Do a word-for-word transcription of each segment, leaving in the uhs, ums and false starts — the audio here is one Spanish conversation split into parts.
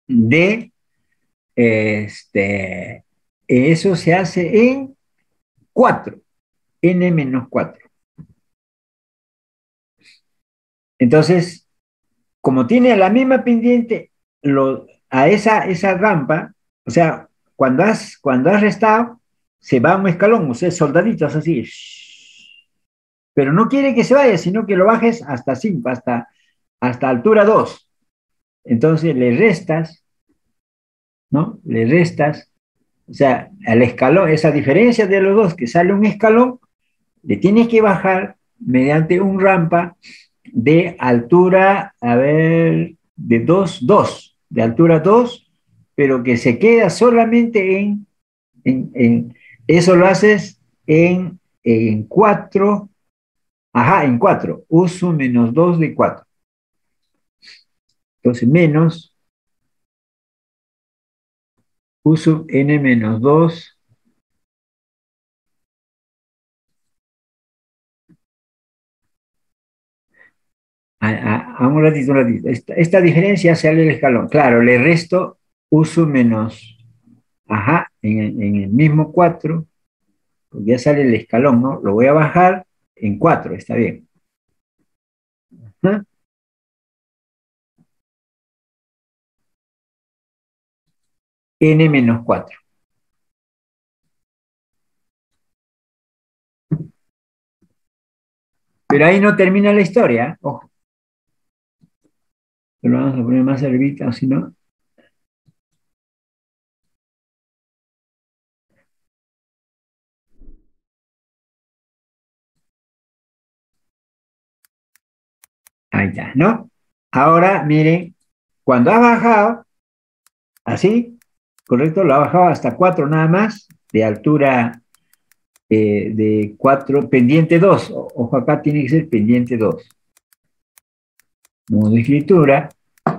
de, este, eso se hace en cuatro, n menos cuatro. Entonces, como tiene la misma pendiente, lo, a esa, esa rampa, o sea, cuando has, cuando has restado, se va un escalón, o sea, soldaditos así. Pero no quiere que se vaya, sino que lo bajes hasta cinco, hasta, hasta altura dos. Entonces le restas, ¿no? Le restas, o sea, al escalón, esa diferencia de los dos, que sale un escalón, le tienes que bajar mediante un rampa de altura, a ver, de dos dos de altura dos, pero que se queda solamente en, en, en eso lo haces en, en cuatro, ajá, en cuatro, uso menos dos de cuatro. Entonces, menos, uso n menos dos. A, a, a un ratito, un ratito. Esta, esta diferencia sale el escalón. Claro, le resto uso menos, ajá, en el, en el mismo cuatro, porque ya sale el escalón, ¿no? Lo voy a bajar en cuatro, está bien. ¿Ah? N menos cuatro. Pero ahí no termina la historia, ¿eh? Ojo, lo vamos a poner más cerquita, o si no. Ahí está, ¿no? Ahora, miren, cuando ha bajado, así, correcto, lo ha bajado hasta cuatro nada más, de altura eh, de cuatro, pendiente dos. Ojo, acá tiene que ser pendiente dos. Modo de escritura,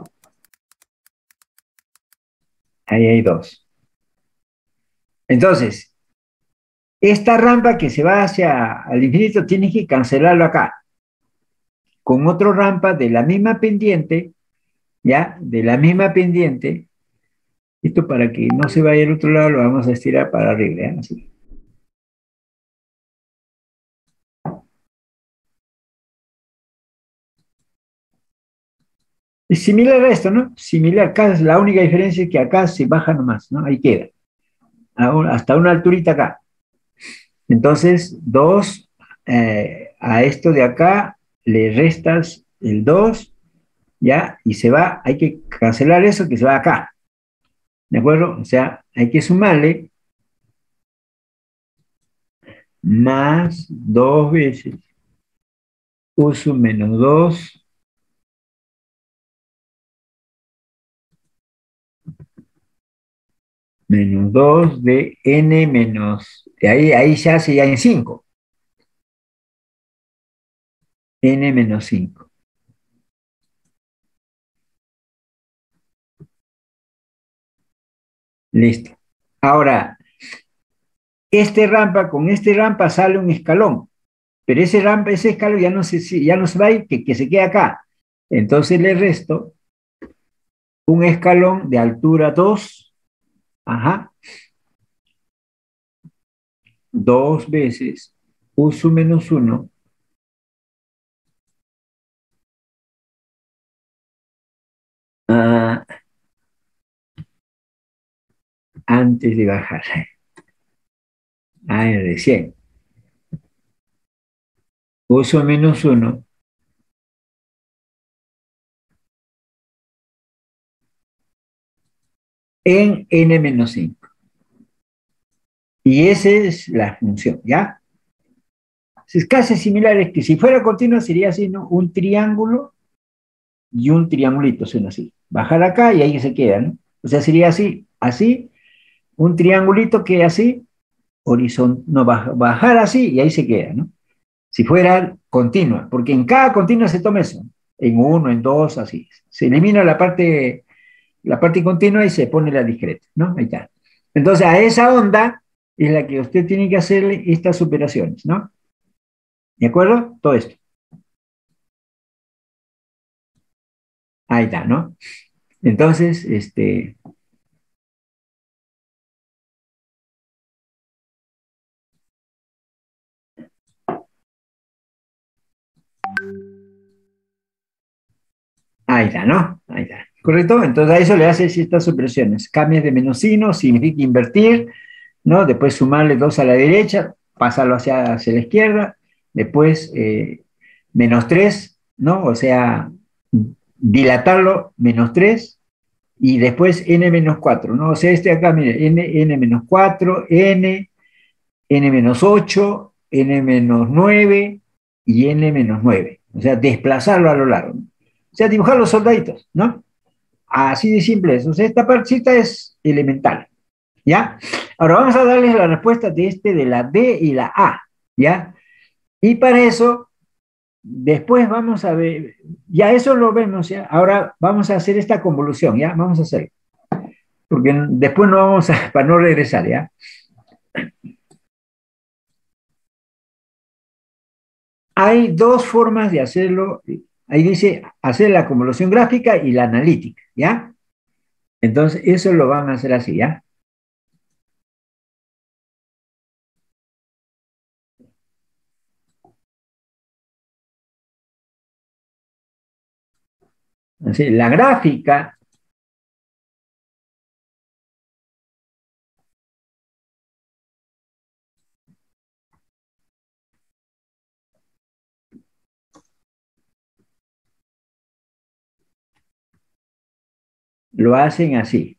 ahí hay dos. Entonces, esta rampa que se va hacia el infinito, tienes que cancelarlo acá, con otra rampa de la misma pendiente, ¿ya? De la misma pendiente. Esto para que no se vaya al otro lado, lo vamos a estirar para arriba, ¿eh? Así. Es similar a esto, ¿no? Similar, acá es la única diferencia es que acá se baja nomás, ¿no? Ahí queda, hasta una alturita acá. Entonces, dos eh, a esto de acá le restas el dos, ¿ya? Y se va, hay que cancelar eso que se va acá, ¿de acuerdo? O sea, hay que sumarle más dos veces uso menos dos menos dos de n menos, de ahí, ahí se hace ya en cinco, n menos cinco. Listo. Ahora, este rampa, con este rampa sale un escalón, pero ese rampa, ese escalón ya no se, ya no se va a ir, que, que se quede acá. Entonces le resto un escalón de altura dos, ajá, dos veces uso menos uno ah, antes de bajar. Ah, recién. Uso menos uno en n menos cinco. Y esa es la función, ¿ya? Es casi similar, es que si fuera continua sería así, ¿no? Un triángulo y un triangulito, suena así. Bajar acá y ahí se queda, ¿no? O sea, sería así, así, un triangulito que así, horizontal, no, bajar así y ahí se queda, ¿no? Si fuera continua, porque en cada continua se toma eso, en uno, en dos, así. Se elimina la parte, la parte continua y se pone la discreta, ¿no? Ahí está. Entonces, a esa onda es la que usted tiene que hacerle estas operaciones, ¿no? ¿De acuerdo? Todo esto. Ahí está, ¿no? Entonces, este, ahí está, ¿no? Ahí está. ¿Correcto? Entonces a eso le haces estas operaciones. Cambias de menos signo, significa invertir, ¿no? Después sumarle dos a la derecha, pasarlo hacia, hacia la izquierda, después eh, menos tres, ¿no? O sea, dilatarlo, menos tres, y después n menos cuatro, ¿no? O sea, este acá, mire, n, n menos cuatro, n, n menos ocho, n menos nueve y n menos nueve. O sea, desplazarlo a lo largo, ¿no? O sea, dibujar los soldaditos, ¿no? Así de simple es. O sea, esta partecita es elemental, ¿ya? Ahora vamos a darles la respuesta de este, de la D y la A, ¿ya? Y para eso, después vamos a ver, ya eso lo vemos, ¿ya? Ahora vamos a hacer esta convolución, ¿ya? Vamos a hacer, porque después no vamos a, para no regresar, ¿ya? Hay dos formas de hacerlo. Ahí dice hacer la convolución gráfica y la analítica, ¿ya? Entonces, eso lo van a hacer así, ¿ya? Así, la gráfica lo hacen así,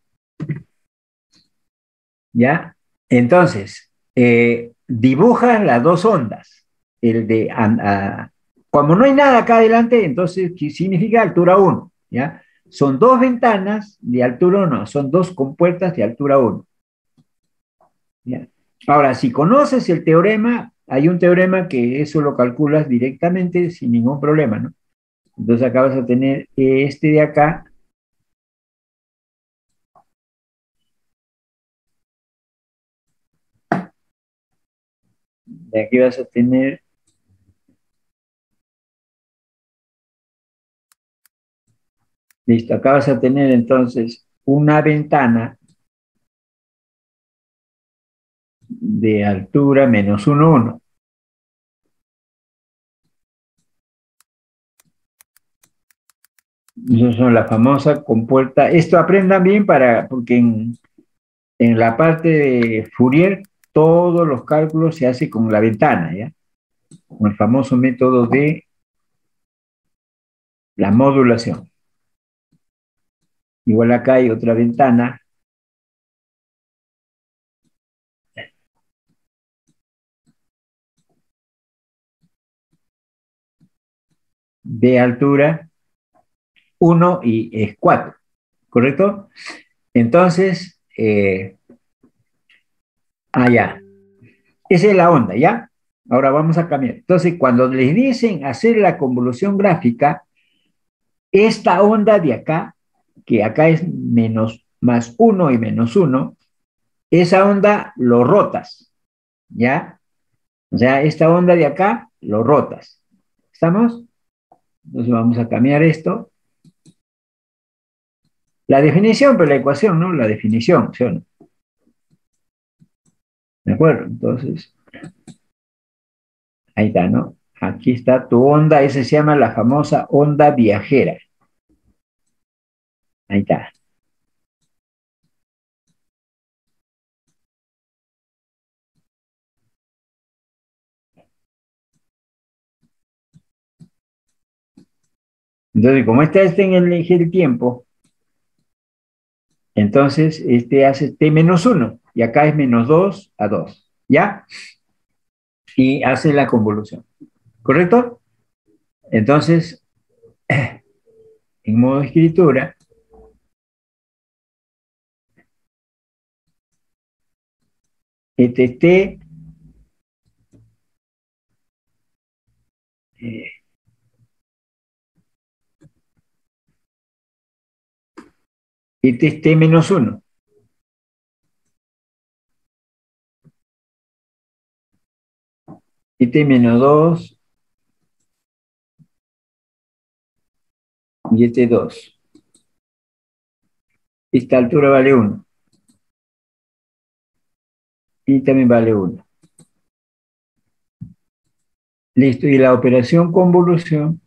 ¿ya? Entonces, eh, dibujas las dos ondas. El de, a, a, como no hay nada acá adelante, entonces ¿qué significa altura uno? ¿Ya? Son dos ventanas de altura uno, son dos compuertas de altura uno. ¿Ya? Ahora, si conoces el teorema, hay un teorema que eso lo calculas directamente sin ningún problema, ¿no? Entonces acá vas a tener este de acá, de aquí vas a tener, listo, acá vas a tener entonces una ventana de altura menos uno uno. Eso son la famosa compuerta. Esto aprendan bien para, porque en, en la parte de Fourier todos los cálculos se hacen con la ventana, ¿ya? Con el famoso método de la modulación. Igual acá hay otra ventana de altura uno y es cuatro, ¿correcto? Entonces, eh, allá, esa es la onda, ¿ya? Ahora vamos a cambiar. Entonces, cuando les dicen hacer la convolución gráfica, esta onda de acá, que acá es menos más uno y menos uno, esa onda lo rotas, ¿ya? O sea, esta onda de acá lo rotas. ¿Estamos? Entonces vamos a cambiar esto. La definición, pero la ecuación, ¿no? La definición, ¿sí o no? ¿De acuerdo? Entonces, ahí está, ¿no? Aquí está tu onda, esa se llama la famosa onda viajera. Ahí está. Entonces, como esta está en el eje del tiempo, entonces este hace t menos uno y acá es menos dos a dos, ¿ya? Y hace la convolución, ¿correcto? Entonces, en modo escritura, este t, eh, este es t menos uno, este menos dos y este dos. Esta altura vale uno. Y también vale uno. Listo. Y la operación convolución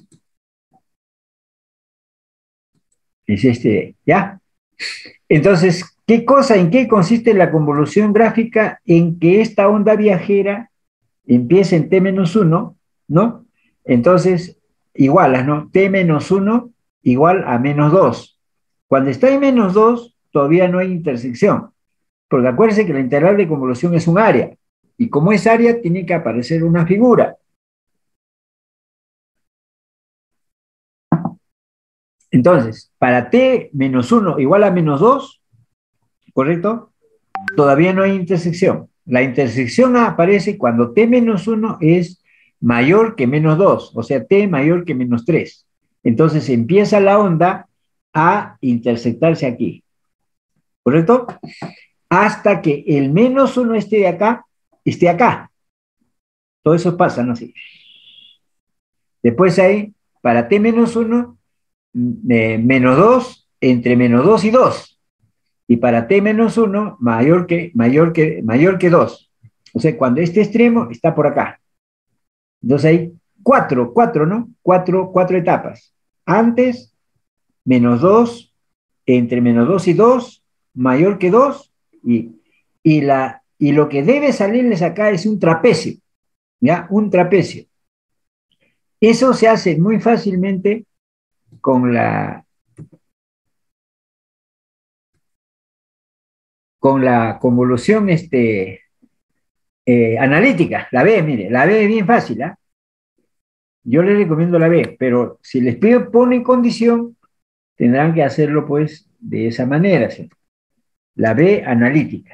es este, ¿ya? Entonces, ¿qué cosa, en qué consiste la convolución gráfica? En que esta onda viajera empieza en t menos uno, ¿no? Entonces, igualas, ¿no? T menos uno igual a menos dos. Cuando está en menos dos, todavía no hay intersección, porque acuérdense que la integral de convolución es un área, y como es área, tiene que aparecer una figura. Entonces, para t menos uno igual a menos dos, ¿correcto? Todavía no hay intersección. La intersección aparece cuando t menos uno es mayor que menos dos, o sea, t mayor que menos tres. Entonces empieza la onda a intersectarse aquí, ¿correcto? Hasta que el menos uno esté de acá, esté acá. Todo eso pasa, ¿no? Sí. Después hay, para t menos uno, eh, menos dos, entre menos dos y dos. Y para t menos uno, mayor que, mayor que, mayor que dos. O sea, cuando este extremo está por acá. Entonces hay cuatro, cuatro, ¿no? Cuatro, cuatro etapas. Antes, menos dos, entre menos dos y dos, mayor que dos, y, y, la, y lo que debe salirles acá es un trapecio, ¿ya? Un trapecio. Eso se hace muy fácilmente con la, con la convolución este, eh, analítica, la B, mire, la B es bien fácil, ¿ah? ¿eh? Yo les recomiendo la B, pero si les pido pone condición, tendrán que hacerlo pues de esa manera, ¿sí? La B analítica.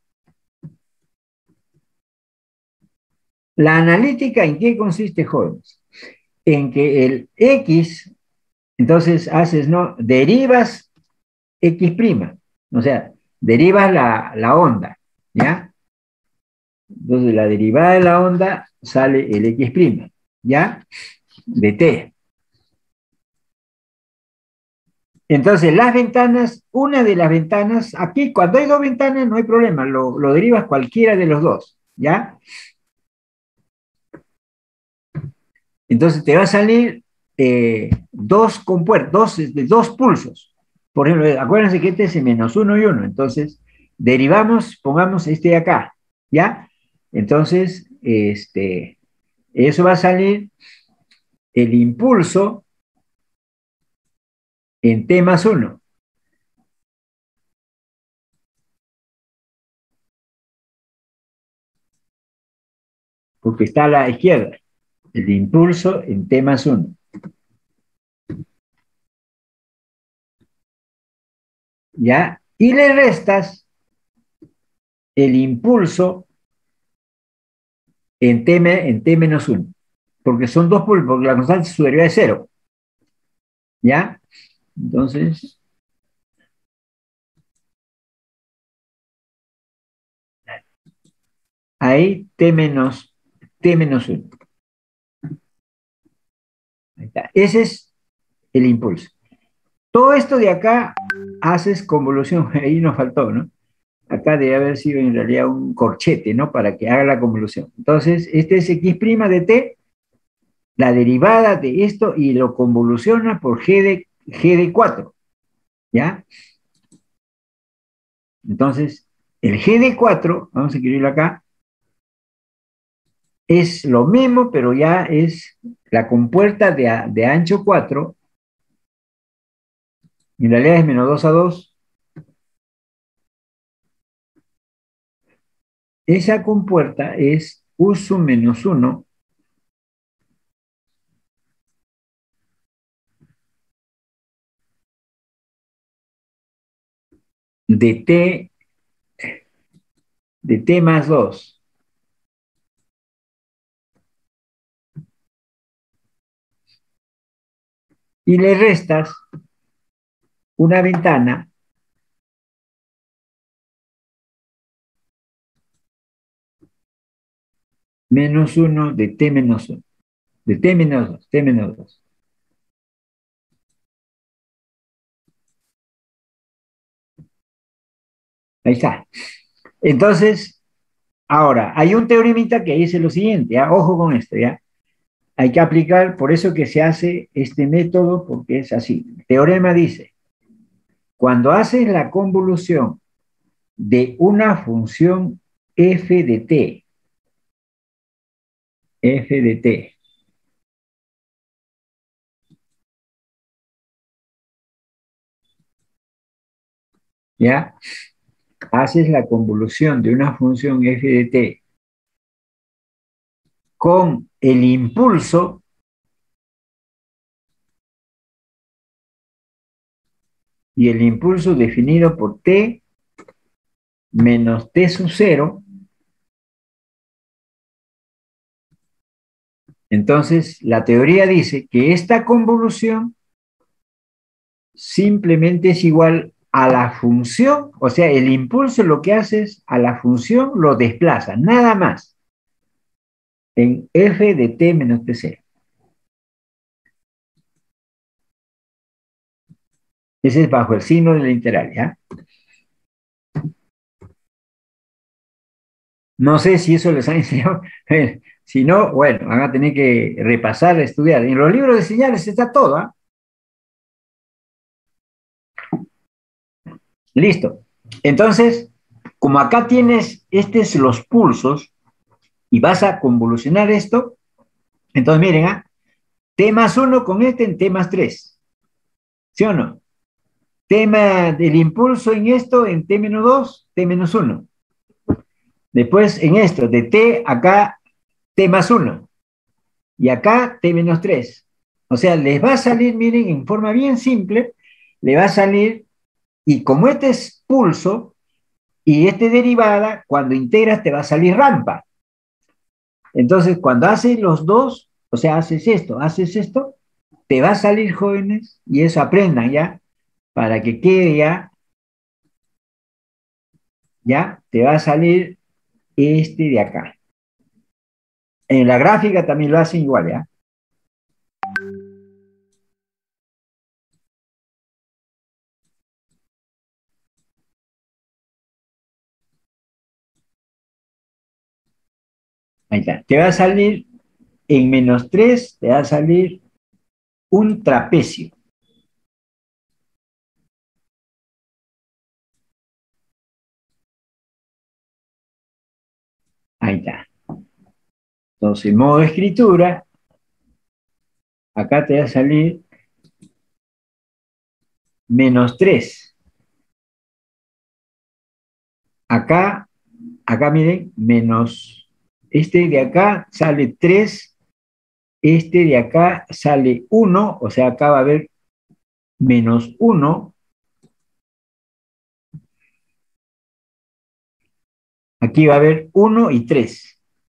La analítica, ¿en qué consiste, jóvenes? En que el X, entonces haces, ¿no? Derivas X', o sea, derivas la, la onda, ¿ya? Entonces la derivada de la onda sale el X', ¿ya? De T. Entonces, las ventanas, una de las ventanas, aquí cuando hay dos ventanas no hay problema, lo, lo derivas cualquiera de los dos, ¿ya? Entonces te va a salir eh, dos compuertos, dos, dos pulsos. Por ejemplo, acuérdense que este es menos uno y uno, entonces derivamos, pongamos este de acá, ¿ya? Entonces, este, eso va a salir el impulso en t más uno, porque está a la izquierda, el impulso en t más uno. ¿Ya? Y le restas el impulso en t, en t menos uno, porque son dos pulsos, porque la constante de su derivada es cero. ¿Ya? Entonces, ahí t menos, t menos uno. Ahí está. Ese es el impulso. Todo esto de acá haces convolución, ahí nos faltó, ¿no? Acá debe haber sido en realidad un corchete, ¿no? Para que haga la convolución. Entonces, este es X' de t, la derivada de esto, y lo convoluciona por G de, G de cuatro, ¿ya? Entonces, el G de cuatro, vamos a escribirlo acá, es lo mismo, pero ya es la compuerta de, de ancho cuatro, en realidad es menos dos a dos. Esa compuerta es U sub menos uno de T, de T más dos. Y le restas una ventana menos uno de T menos uno, de T menos dos, T menos dos. Ahí está. Entonces, ahora, hay un teoremita que dice lo siguiente, ¿ya? Ojo con esto, ¿ya? Hay que aplicar, por eso que se hace este método, porque es así. El teorema dice, cuando haces la convolución de una función f de t, f de t, ¿ya? Haces la convolución de una función f de t con el impulso y el impulso definido por t menos t sub cero, entonces la teoría dice que esta convolución simplemente es igual a la función, o sea, el impulso lo que hace es a la función lo desplaza, nada más, en f de t menos t cero. Ese es bajo el signo de la integral, ¿ya? No sé si eso les han enseñado. Si no, bueno, van a tener que repasar, estudiar. En los libros de señales está todo, ¿ah? Listo. Entonces, como acá tienes estos los pulsos y vas a convolucionar esto, entonces miren, ¿ah? T más uno con este en T más tres. ¿Sí o no? Tema del impulso en esto en T menos dos, T menos uno. Después en esto, de T acá, T más uno. Y acá T menos tres. O sea, les va a salir, miren, en forma bien simple, le va a salir, y como este es pulso y este derivada, cuando integras te va a salir rampa. Entonces, cuando haces los dos, o sea, haces esto, haces esto, te va a salir, jóvenes, y eso aprendan ya, para que quede ya, ya, te va a salir este de acá. En la gráfica también lo hacen igual, ¿ya? Ahí está. Te va a salir en menos tres, te va a salir un trapecio. Ahí está. Entonces, modo de escritura, acá te va a salir menos tres. Acá, acá miren, menos, este de acá sale tres, este de acá sale uno, o sea, acá va a haber menos uno, aquí va a haber uno y tres.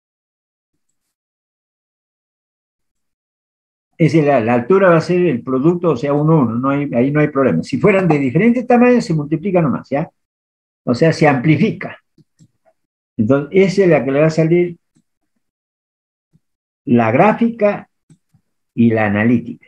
Es la, la altura va a ser el producto, o sea, uno, uno, no hay, ahí no hay problema. Si fueran de diferentes tamaños, se multiplica nomás, ¿ya? O sea, se amplifica. Entonces, esa es la que le va a salir la gráfica y la analítica.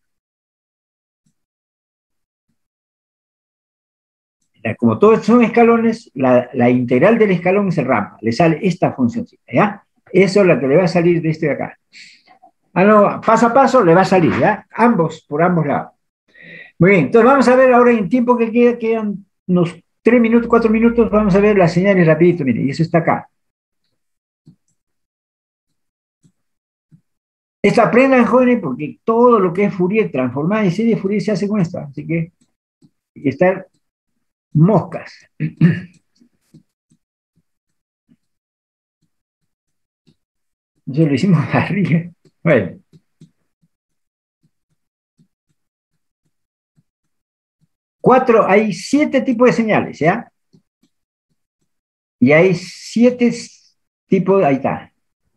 Como todos son escalones, la, la integral del escalón es el rampa. Le sale esta funcióncita, ¿ya? Eso es la que le va a salir de este de acá. Ah, no, paso a paso le va a salir, ¿ya? Ambos, por ambos lados. Muy bien, entonces vamos a ver ahora en tiempo que queda, quedan unos tres minutos, cuatro minutos, vamos a ver las señales rapidito, miren, y eso está acá. Esto aprendan, jóvenes, porque todo lo que es Fourier, transformada en serie de Fourier se hace con esto, así que hay que estar moscas. Eso lo hicimos arriba. Bueno. Cuatro, hay siete tipos de señales, ¿ya? Y hay siete tipos, ahí está.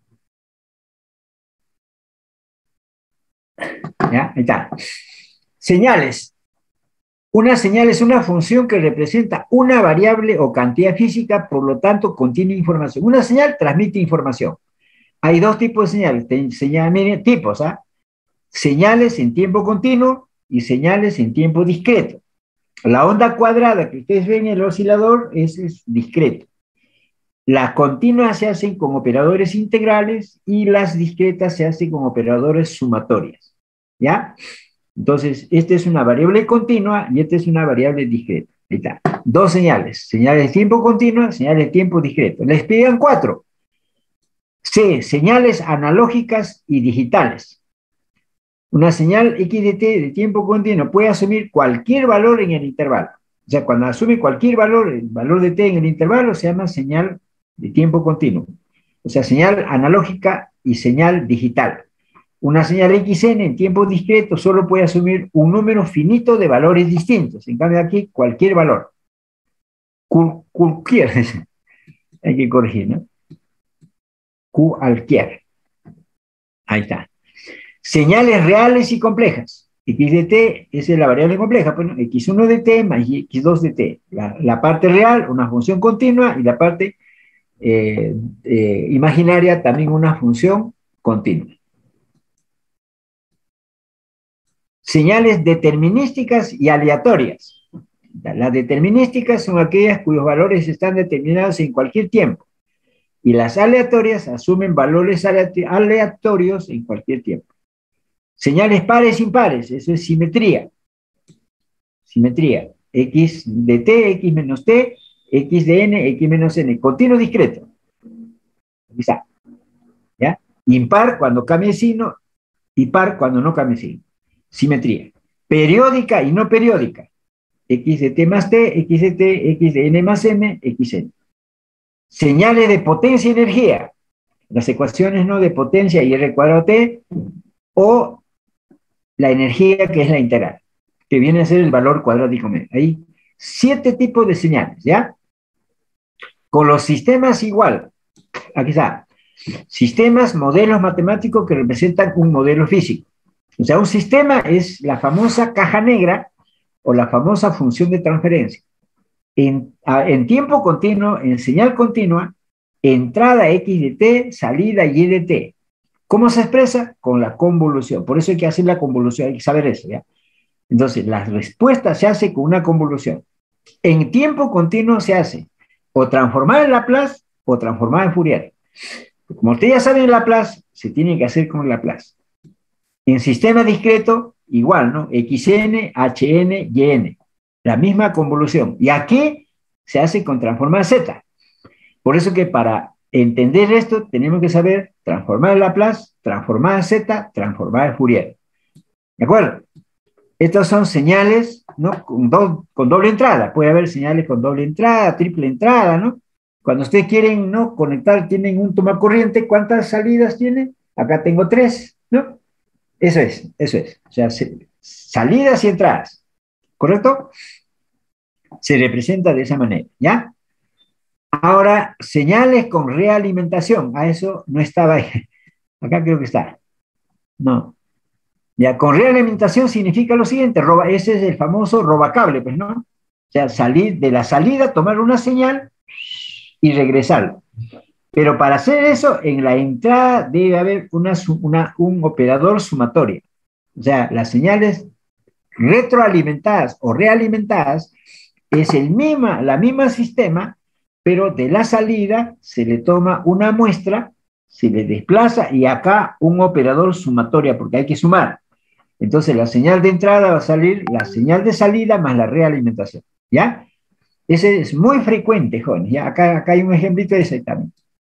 ¿Ya? Ahí está. Señales. Una señal es una función que representa una variable o cantidad física, por lo tanto contiene información. Una señal transmite información. Hay dos tipos de señales. Señales, tipos, ¿ah? Señales en tiempo continuo y señales en tiempo discreto. La onda cuadrada que ustedes ven en el oscilador es, es discreto. Las continuas se hacen con operadores integrales y las discretas se hacen con operadores sumatorias. ¿Ya? Entonces, esta es una variable continua y esta es una variable discreta. Ahí está. Dos señales. Señales de tiempo continua, señales de tiempo discreto. Les piden cuatro. C. Señales analógicas y digitales. Una señal X de t de tiempo continuo puede asumir cualquier valor en el intervalo. O sea, cuando asume cualquier valor, el valor de t en el intervalo se llama señal de tiempo continuo. O sea, señal analógica y señal digital. Una señal X N en tiempo discreto solo puede asumir un número finito de valores distintos. En cambio aquí, cualquier valor. Cualquier. Hay que corregir, ¿no? Cualquier. Ahí está. Señales reales y complejas. X de t es la variable compleja, pues, ¿no? X uno de t más X dos de t. La, la parte real, una función continua, y la parte eh, eh, imaginaria, también una función continua. Señales determinísticas y aleatorias. Las determinísticas son aquellas cuyos valores están determinados en cualquier tiempo, y las aleatorias asumen valores aleatorios en cualquier tiempo. Señales pares impares, eso es simetría. Simetría. X de t, X menos t, X de n, X menos n. Continuo discreto. Quizá. ¿Ya? Impar cuando cambia de signo y par cuando no cambia de signo. Simetría. Periódica y no periódica. X de t más t, X de t, X de n más m, Xn. Señales de potencia y energía. Las ecuaciones, ¿no?, de potencia y r cuadrado t, o la energía, que es la integral, que viene a ser el valor cuadrático medio. Hay siete tipos de señales, ¿ya? Con los sistemas igual. Aquí está. Sistemas, modelos matemáticos que representan un modelo físico. O sea, un sistema es la famosa caja negra o la famosa función de transferencia. En, a, en tiempo continuo, en señal continua, entrada X de t, salida Y de t. ¿Cómo se expresa? Con la convolución. Por eso hay que hacer la convolución, hay que saber eso, ¿ya? Entonces, la respuesta se hace con una convolución. En tiempo continuo se hace o transformar en Laplace o transformar en Fourier. Como ustedes ya saben, Laplace se tiene que hacer con Laplace. En sistema discreto, igual, ¿no? Xn, Hn, Yn. La misma convolución. Y aquí se hace con transformar Z. Por eso que para entender esto tenemos que saber transformar en Laplace, transformar en Z, transformar en Fourier. ¿De acuerdo? Estas son señales, ¿no?, con, do, con doble entrada. Puede haber señales con doble entrada, triple entrada, ¿no? Cuando ustedes quieren, ¿no?, conectar, tienen un tomacorriente, ¿cuántas salidas tiene? Acá tengo tres, ¿no? Eso es, eso es. O sea, se, salidas y entradas, ¿correcto? Se representa de esa manera, ¿ya? Ahora, señales con realimentación. A eso no estaba ahí. Acá creo que está. No. Ya, con realimentación significa lo siguiente. Roba, ese es el famoso robacable, pues, ¿no? O sea, salir de la salida, tomar una señal y regresar. Pero para hacer eso, en la entrada debe haber una, una, un operador sumatorio. O sea, las señales retroalimentadas o realimentadas es el misma, la misma sistema, pero de la salida se le toma una muestra, se le desplaza y acá un operador sumatoria, porque hay que sumar. Entonces la señal de entrada va a salir la señal de salida más la realimentación, ¿ya? Ese es muy frecuente, jóvenes, ¿ya? Acá, acá hay un ejemplito de ese también.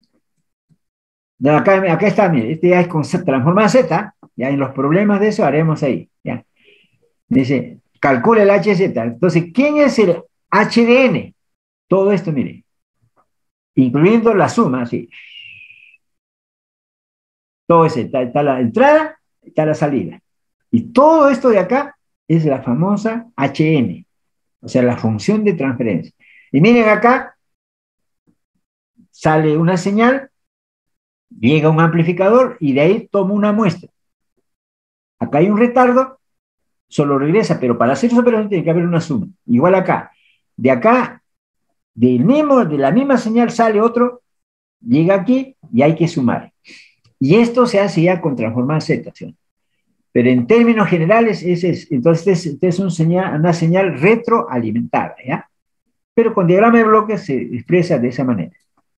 Acá, acá está, mire, este ya es con transformada Z, ya en los problemas de eso haremos ahí, ¿ya? Dice, calcula el H Z. Entonces, ¿quién es el H de N? Todo esto, mire, incluyendo la suma, sí. Todo eso, está, está la entrada, está la salida. Y todo esto de acá es la famosa H N, o sea, la función de transferencia. Y miren acá, sale una señal, llega un amplificador y de ahí toma una muestra. Acá hay un retardo, solo regresa, pero para hacer esa operación tiene que haber una suma. Igual acá. De acá, del mismo, de la misma señal sale otro, llega aquí y hay que sumar. Y esto se hace ya con transformar Z, ¿sí? Pero en términos generales, ese es, entonces este es un señal, una señal retroalimentada, ¿ya? Pero con diagrama de bloques se expresa de esa manera.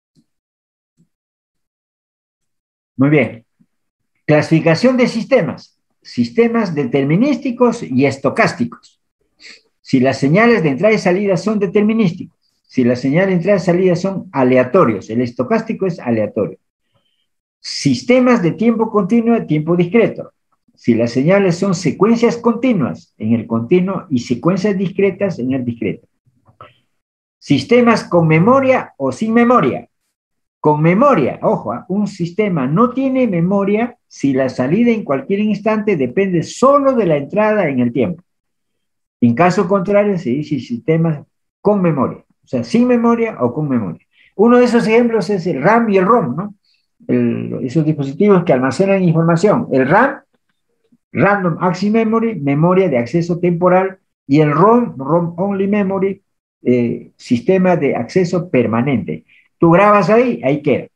Muy bien. Clasificación de sistemas. Sistemas determinísticos y estocásticos. Si las señales de entrada y salida son determinísticos, si las señales de entrada y salida son aleatorios, el estocástico es aleatorio. Sistemas de tiempo continuo y tiempo discreto. Si las señales son secuencias continuas en el continuo y secuencias discretas en el discreto. Sistemas con memoria o sin memoria. Con memoria, ojo, un sistema no tiene memoria si la salida en cualquier instante depende solo de la entrada en el tiempo. En caso contrario, se dice sistemas con memoria, o sea, sin memoria o con memoria. Uno de esos ejemplos es el RAM y el ROM, ¿no? El, esos dispositivos que almacenan información. El RAM, Random Access Memory, memoria de acceso temporal, y el ROM, ROM Only Memory, eh, sistema de acceso permanente. Tú grabas ahí, ahí queda.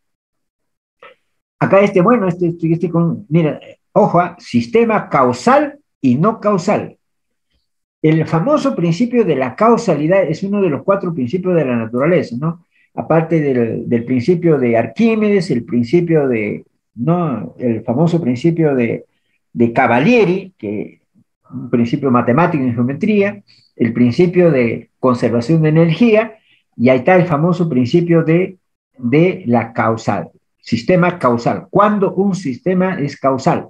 Acá este, bueno, este, este, este con, mira, ojo, sistema causal y no causal. El famoso principio de la causalidad es uno de los cuatro principios de la naturaleza, ¿no? Aparte del, del principio de Arquímedes, el principio de, ¿no? El famoso principio de, de Cavalieri, que un principio matemático en geometría, el principio de conservación de energía, y ahí está el famoso principio de, de la causal, sistema causal. ¿Cuándo un sistema es causal?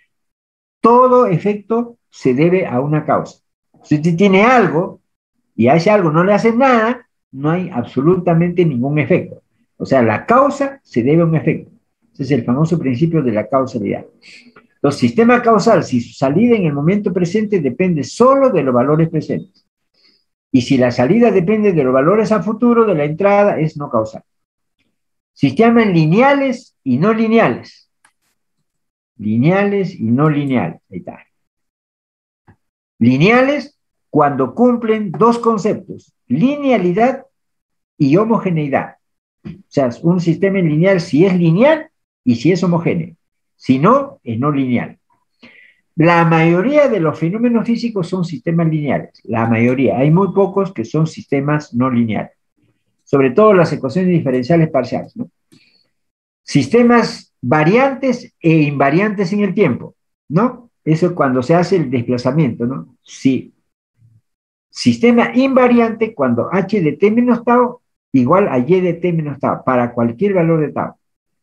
Todo efecto se debe a una causa. Si usted tiene algo y a ese algo no le hace nada, no hay absolutamente ningún efecto. O sea, la causa se debe a un efecto. Ese es el famoso principio de la causalidad. Los sistemas causal, si su salida en el momento presente depende solo de los valores presentes. Y si la salida depende de los valores a futuro de la entrada, es no causal. Sistemas lineales y no lineales. Lineales y no lineales. Ahí está. Lineales cuando cumplen dos conceptos, linealidad y homogeneidad. O sea, un sistema lineal si es lineal y si es homogéneo. Si no, es no lineal. La mayoría de los fenómenos físicos son sistemas lineales. La mayoría. Hay muy pocos que son sistemas no lineales. Sobre todo las ecuaciones diferenciales parciales, ¿no? Sistemas variantes e invariantes en el tiempo, ¿no? Eso cuando se hace el desplazamiento, ¿no? Sí. Sistema invariante cuando h de t menos tau igual a y de t menos tau, para cualquier valor de tau.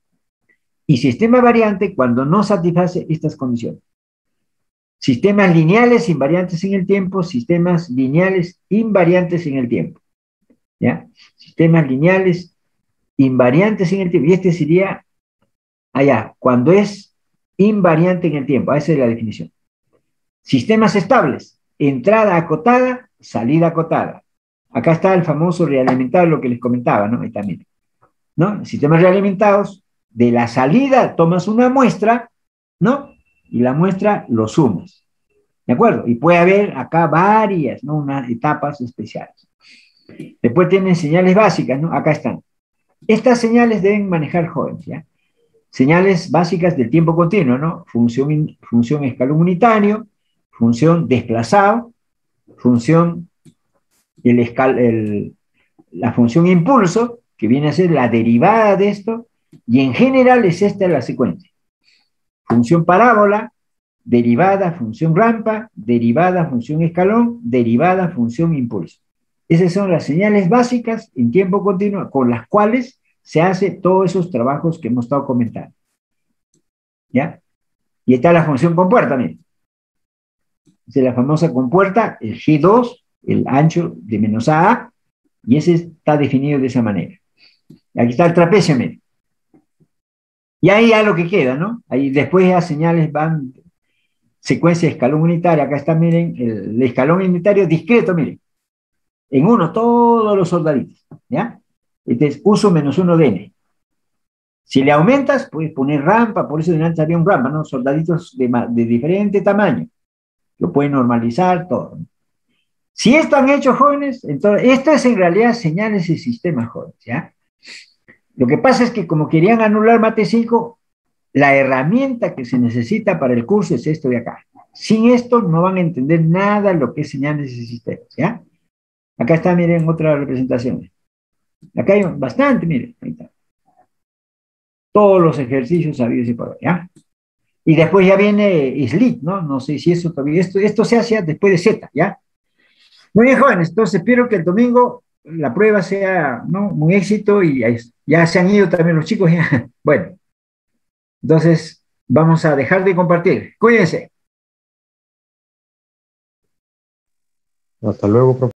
Y sistema variante cuando no satisface estas condiciones. Sistemas lineales invariantes en el tiempo, sistemas lineales invariantes en el tiempo. ¿Ya? Sistemas lineales invariantes en el tiempo. Y este sería allá, cuando es invariante en el tiempo. Esa es la definición. Sistemas estables, entrada acotada, salida acotada. Acá está el famoso realimentado, lo que les comentaba, ¿no? Ahí también. ¿No? Sistemas realimentados, de la salida tomas una muestra, ¿no? Y la muestra lo sumas. ¿De acuerdo? Y puede haber acá varias, ¿no? Unas etapas especiales. Después tienen señales básicas, ¿no? Acá están. Estas señales deben manejar jóvenes, ¿ya? Señales básicas del tiempo continuo, ¿no? Función, función escalón unitario, función desplazado, función, el escal, el, la función impulso, que viene a ser la derivada de esto, y en general es esta la secuencia. Función parábola, derivada función rampa, derivada función escalón, derivada función impulso. Esas son las señales básicas en tiempo continuo con las cuales se hace todos esos trabajos que hemos estado comentando. ¿Ya? Y está la función compuerta, miren. Es la famosa compuerta, el G dos, el ancho de menos A, y ese está definido de esa manera. Aquí está el trapecio, miren. Y ahí ya lo que queda, ¿no? Ahí después las señales van, secuencia de escalón unitario, acá está, miren, el, el escalón unitario discreto, miren. En uno, todos los soldaditos, ¿ya? Este es uso menos uno de n. Si le aumentas, puedes poner rampa, por eso delante había un rampa, ¿no? Soldaditos de, de diferente tamaño. Lo pueden normalizar, todo. Si esto han hecho jóvenes, entonces, esto es en realidad señales de sistemas jóvenes, ¿ya? Lo que pasa es que como querían anular Mate cinco, la herramienta que se necesita para el curso es esto de acá. Sin esto no van a entender nada lo que es señales y sistemas, ¿ya? Acá está, miren, otra representación. Acá hay bastante, miren, ahí está. Todos los ejercicios sabidos y por haber, ¿ya? Y después ya viene SLIT, ¿no? No sé si eso todavía, esto, esto se hace después de Z, ¿ya? Muy bien, jóvenes, entonces espero que el domingo la prueba sea, ¿no? Un éxito y ya, ya se han ido también los chicos, ya. Bueno, entonces vamos a dejar de compartir. Cuídense. Hasta luego, profe.